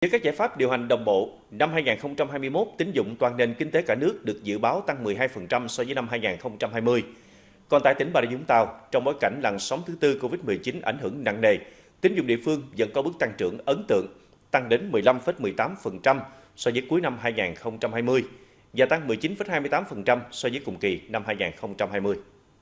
Với các giải pháp điều hành đồng bộ, năm 2021, tín dụng toàn nền kinh tế cả nước được dự báo tăng 12% so với năm 2020. Còn tại tỉnh Bà Rịa Vũng Tàu, trong bối cảnh làn sóng thứ tư Covid-19 ảnh hưởng nặng nề, tín dụng địa phương vẫn có bước tăng trưởng ấn tượng, tăng đến 15,18% so với cuối năm 2020 và tăng 19,28% so với cùng kỳ năm 2020.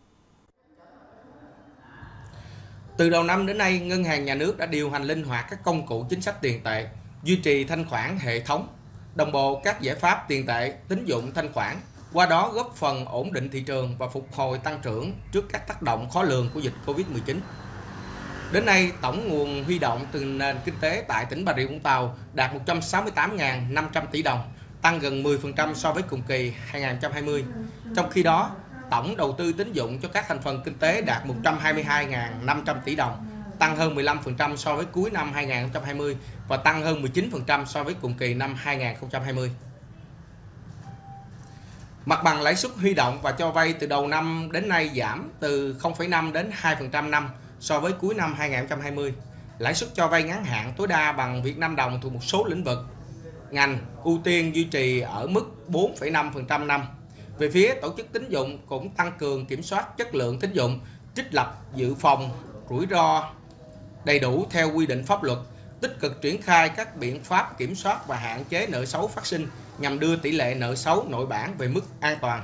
Từ đầu năm đến nay, Ngân hàng Nhà nước đã điều hành linh hoạt các công cụ chính sách tiền tệ, duy trì thanh khoản hệ thống, đồng bộ các giải pháp tiền tệ, tín dụng thanh khoản, qua đó góp phần ổn định thị trường và phục hồi tăng trưởng trước các tác động khó lường của dịch Covid-19. Đến nay, tổng nguồn huy động từ nền kinh tế tại tỉnh Bà Rịa Vũng Tàu đạt 168.500 tỷ đồng, tăng gần 10% so với cùng kỳ 2020. Trong khi đó, tổng đầu tư tín dụng cho các thành phần kinh tế đạt 122.500 tỷ đồng, tăng hơn 15% so với cuối năm 2020 và tăng hơn 19% so với cùng kỳ năm 2020. Mặt bằng lãi suất huy động và cho vay từ đầu năm đến nay giảm từ 0,5 đến 2% năm so với cuối năm 2020. Lãi suất cho vay ngắn hạn tối đa bằng Việt Nam đồng thuộc một số lĩnh vực, ngành ưu tiên duy trì ở mức 4,5% năm. Về phía tổ chức tín dụng cũng tăng cường kiểm soát chất lượng tín dụng, trích lập dự phòng rủi ro đầy đủ theo quy định pháp luật, tích cực triển khai các biện pháp kiểm soát và hạn chế nợ xấu phát sinh nhằm đưa tỷ lệ nợ xấu nội bản về mức an toàn.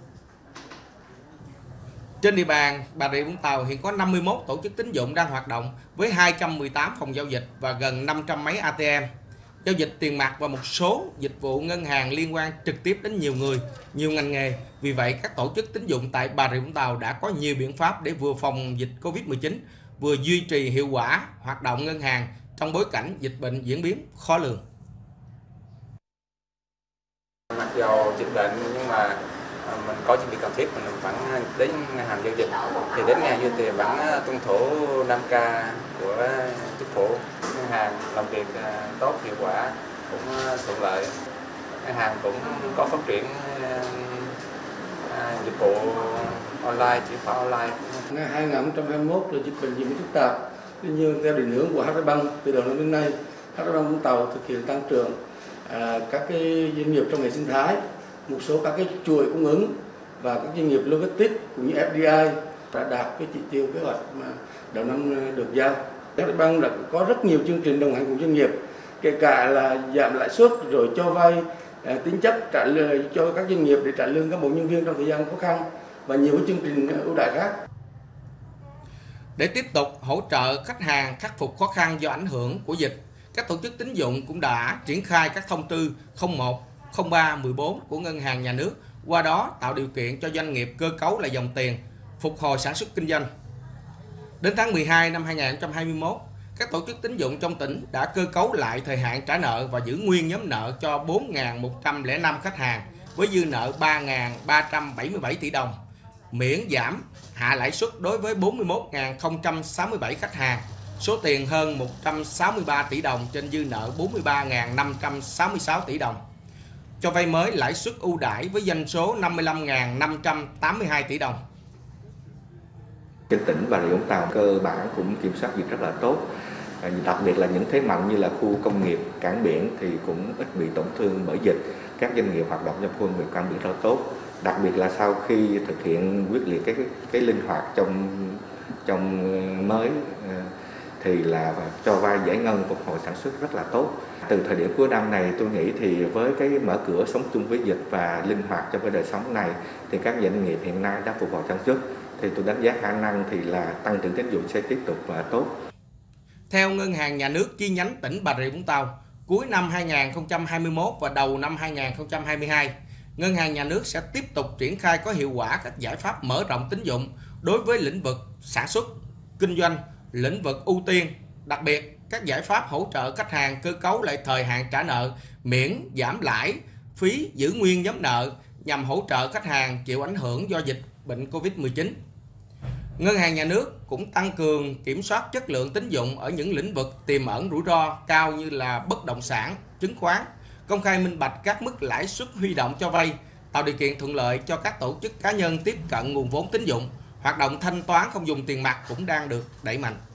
Trên địa bàn Bà Rịa Vũng Tàu hiện có 51 tổ chức tín dụng đang hoạt động với 218 phòng giao dịch và gần 500 máy ATM, giao dịch tiền mặt và một số dịch vụ ngân hàng liên quan trực tiếp đến nhiều người, nhiều ngành nghề. Vì vậy, các tổ chức tín dụng tại Bà Rịa Vũng Tàu đã có nhiều biện pháp để vừa phòng dịch Covid-19, vừa duy trì hiệu quả hoạt động ngân hàng trong bối cảnh dịch bệnh diễn biến khó lường. Mặc dù dịch bệnh nhưng mà mình có chuẩn bị cần thiết, mình vẫn đến ngân hàng giao dịch. Thì đến ngân hàng giao dịch vẫn tuân thủ 5K của chính phủ. Ngân hàng làm việc tốt, hiệu quả, cũng thuận lợi. Ngân hàng cũng có phát triển dịch vụ online, chuyển khoản online. Năm 2021 là dịch bệnh diễn biến phức tạp. Tuy nhiên, theo định hướng của HSBank, từ đầu năm đến nay, HSBank Vũng Tàu thực hiện tăng trưởng các cái doanh nghiệp trong hệ sinh thái, một số các cái chuỗi cung ứng và các doanh nghiệp logistics cũng như FDI đã đạt cái chỉ tiêu kế hoạch mà đầu năm được giao. HSBank đã có rất nhiều chương trình đồng hành cùng doanh nghiệp, kể cả là giảm lãi suất rồi cho vay tín chấp trả lời cho các doanh nghiệp để trả lương các bộ nhân viên trong thời gian khó khăn và nhiều cái chương trình ưu đãi khác. Để tiếp tục hỗ trợ khách hàng khắc phục khó khăn do ảnh hưởng của dịch, các tổ chức tín dụng cũng đã triển khai các thông tư 01, 03, 14 của Ngân hàng Nhà nước, qua đó tạo điều kiện cho doanh nghiệp cơ cấu lại dòng tiền, phục hồi sản xuất kinh doanh. Đến tháng 12 năm 2021, các tổ chức tín dụng trong tỉnh đã cơ cấu lại thời hạn trả nợ và giữ nguyên nhóm nợ cho 4.105 khách hàng với dư nợ 3.377 tỷ đồng, miễn giảm hạ lãi suất đối với 41.067 khách hàng, số tiền hơn 163 tỷ đồng trên dư nợ 43.566 tỷ đồng. Cho vay mới lãi suất ưu đãi với doanh số 55.582 tỷ đồng. Trên tỉnh Bà Rịa Vũng Tàu cơ bản cũng kiểm soát dịch rất là tốt, đặc biệt là những thế mạnh như là khu công nghiệp, cảng biển thì cũng ít bị tổn thương bởi dịch. Các doanh nghiệp hoạt động trong khu công nghiệp cảng biển rất tốt. Đặc biệt là sau khi thực hiện quyết liệt cái linh hoạt trong mới thì là cho vay giải ngân phục hồi sản xuất rất là tốt. Từ thời điểm cuối năm này tôi nghĩ thì với cái mở cửa sống chung với dịch và linh hoạt trong cái đời sống này thì các doanh nghiệp hiện nay đã phục hồi sản xuất, thì tôi đánh giá khả năng thì là tăng trưởng tín dụng sẽ tiếp tục và tốt. Theo Ngân hàng Nhà nước chi nhánh tỉnh Bà Rịa Vũng Tàu, cuối năm 2021 và đầu năm 2022, Ngân hàng Nhà nước sẽ tiếp tục triển khai có hiệu quả các giải pháp mở rộng tín dụng đối với lĩnh vực sản xuất, kinh doanh, lĩnh vực ưu tiên, đặc biệt các giải pháp hỗ trợ khách hàng cơ cấu lại thời hạn trả nợ, miễn giảm lãi, phí giữ nguyên nhóm nợ nhằm hỗ trợ khách hàng chịu ảnh hưởng do dịch bệnh Covid-19. Ngân hàng Nhà nước cũng tăng cường kiểm soát chất lượng tín dụng ở những lĩnh vực tiềm ẩn rủi ro cao như là bất động sản, chứng khoán, công khai minh bạch các mức lãi suất huy động cho vay, tạo điều kiện thuận lợi cho các tổ chức cá nhân tiếp cận nguồn vốn tín dụng. Hoạt động thanh toán không dùng tiền mặt cũng đang được đẩy mạnh.